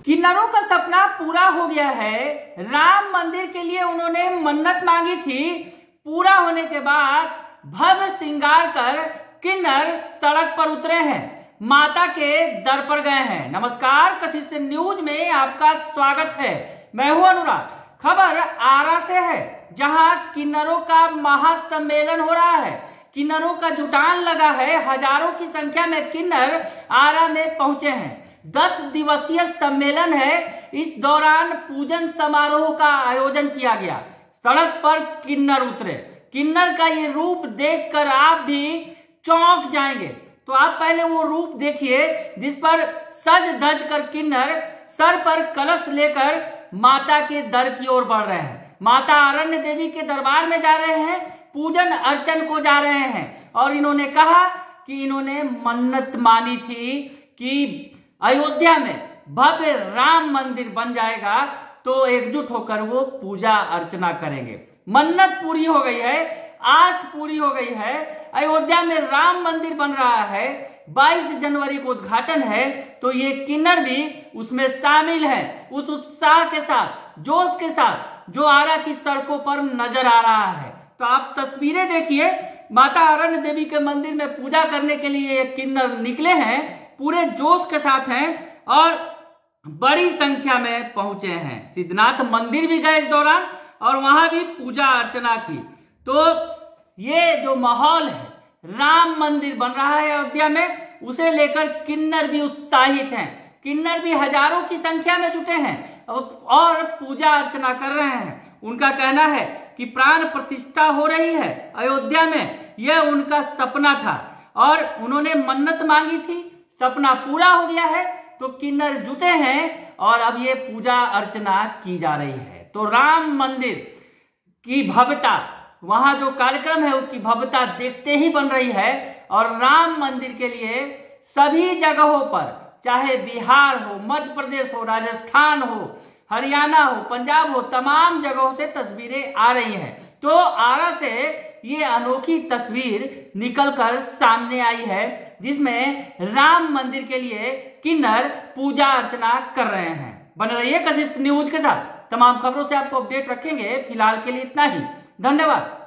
किन्नरों का सपना पूरा हो गया है। राम मंदिर के लिए उन्होंने मन्नत मांगी थी। पूरा होने के बाद भव्य श्रृंगार कर किन्नर सड़क पर उतरे हैं, माता के दर पर गए हैं। नमस्कार, कशिश न्यूज में आपका स्वागत है। मैं हूं अनुराग। खबर आरा से है, जहां किन्नरों का महासम्मेलन हो रहा है। किन्नरों का जुटान लगा है। हजारों की संख्या में किन्नर आरा में पहुंचे हैं। 10 दिवसीय सम्मेलन है। इस दौरान पूजन समारोह का आयोजन किया गया। सड़क पर किन्नर उतरे। किन्नर का ये रूप देखकर आप भी चौंक जाएंगे। तो आप पहले वो रूप देखिए, जिस पर सज धज कर किन्नर सर पर कलश लेकर माता के दर की ओर बढ़ रहे हैं। माता अरण्य देवी के दरबार में जा रहे हैं, पूजन अर्चन को जा रहे हैं। और इन्होंने कहा कि इन्होंने मन्नत मानी थी कि अयोध्या में भव्य राम मंदिर बन जाएगा, तो एकजुट होकर वो पूजा अर्चना करेंगे। मन्नत पूरी हो गई है, आज पूरी हो गई है। अयोध्या में राम मंदिर बन रहा है। 22 जनवरी को उद्घाटन है, तो ये किन्नर भी उसमें शामिल है, उस उत्साह के साथ, जोश के साथ जो आरा की सड़कों पर नजर आ रहा है। तो आप तस्वीरें देखिए, माता अरण्य देवी के मंदिर में पूजा करने के लिए ये किन्नर निकले हैं, पूरे जोश के साथ हैं और बड़ी संख्या में पहुंचे हैं। सिद्धनाथ मंदिर भी गए इस दौरान और वहां भी पूजा अर्चना की। तो ये जो माहौल है, राम मंदिर बन रहा है अयोध्या में, उसे लेकर किन्नर भी उत्साहित हैं। किन्नर भी हजारों की संख्या में जुटे हैं और पूजा अर्चना कर रहे हैं। उनका कहना है कि प्राण प्रतिष्ठा हो रही है अयोध्या में, यह उनका सपना था और उन्होंने मन्नत मांगी थी, सपना पूरा हो गया है। तो किन्नर जुटे हैं और अब ये पूजा अर्चना की जा रही है। तो राम मंदिर की भव्यता, वहां जो कार्यक्रम है उसकी भव्यता देखते ही बन रही है। और राम मंदिर के लिए सभी जगहों पर, चाहे बिहार हो, मध्य प्रदेश हो, राजस्थान हो, हरियाणा हो, पंजाब हो, तमाम जगहों से तस्वीरें आ रही हैं। तो आरा से ये अनोखी तस्वीर निकलकर सामने आई है, जिसमें राम मंदिर के लिए किन्नर पूजा अर्चना कर रहे हैं। बने रहिए कशिश न्यूज के साथ। तमाम खबरों से आपको अपडेट रखेंगे। फिलहाल के लिए इतना ही। धन्यवाद।